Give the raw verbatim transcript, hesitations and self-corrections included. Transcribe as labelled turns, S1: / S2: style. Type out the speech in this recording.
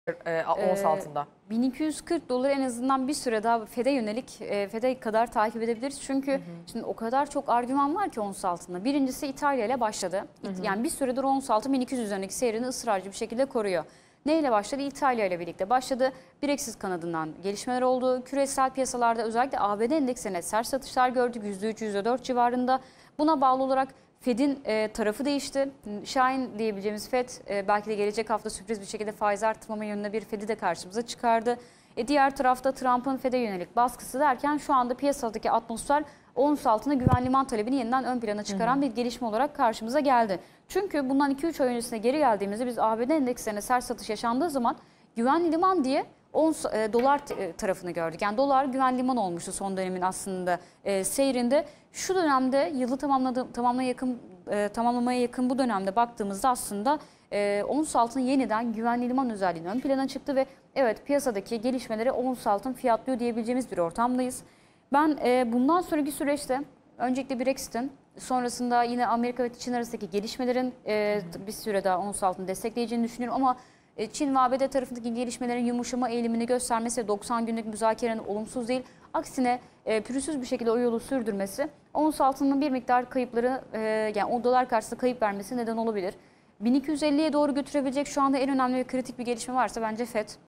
S1: e, ons altında.
S2: bin iki yüz kırk doları en azından bir süre daha Fed'e yönelik e, Fed'e kadar takip edebiliriz. Çünkü hı hı. şimdi o kadar çok argüman var ki ons altında. Birincisi İtalya ile başladı. Hı hı. Yani bir süredir ons altı bin iki yüz üzerindeki seyrini ısrarcı bir şekilde koruyor. Neyle başladı? İtalya ile birlikte başladı. Brexit kanadından gelişmeler oldu. Küresel piyasalarda özellikle A B D endeksine sert satışlar gördük. yüzde üç yüzde dört civarında. Buna bağlı olarak Fed'in e, tarafı değişti. Şahin diyebileceğimiz Fed e, belki de gelecek hafta sürpriz bir şekilde faiz artırmama yönünde bir Fed'i de karşımıza çıkardı. E, diğer tarafta Trump'ın Fed'e yönelik baskısı derken şu anda piyasadaki atmosfer ons altına güven liman talebini yeniden ön plana çıkaran hı hı. bir gelişme olarak karşımıza geldi. Çünkü bundan iki üç ay öncesine geri geldiğimizde biz A B D endekslerine sert satış yaşandığı zaman güvenli liman diye ons e, dolar tarafını gördük. Yani dolar güven liman olmuştu son dönemin aslında e, seyrinde. Şu dönemde yılı tamamladı, tamamlamaya yakın e, tamamlamaya yakın bu dönemde baktığımızda aslında e, ons altın yeniden güvenli liman özelliğini ön plana çıktı ve evet piyasadaki gelişmeleri ons altın fiyatlıyor diyebileceğimiz bir ortamdayız. Ben e, bundan sonraki süreçte öncelikle Brexit'in sonrasında yine Amerika ve Çin arasındaki gelişmelerin e, bir süre daha ons altını destekleyeceğini düşünüyorum ama Çin ve A B D tarafındaki gelişmelerin yumuşama eğilimini göstermesi ve doksan günlük müzakerenin olumsuz değil, aksine e, pürüzsüz bir şekilde o yolu sürdürmesi ons altının bir miktar kayıpları e, yani o dolar karşısında kayıp vermesi neden olabilir. bin iki yüz elliye doğru götürebilecek şu anda en önemli ve kritik bir gelişme varsa bence Fed.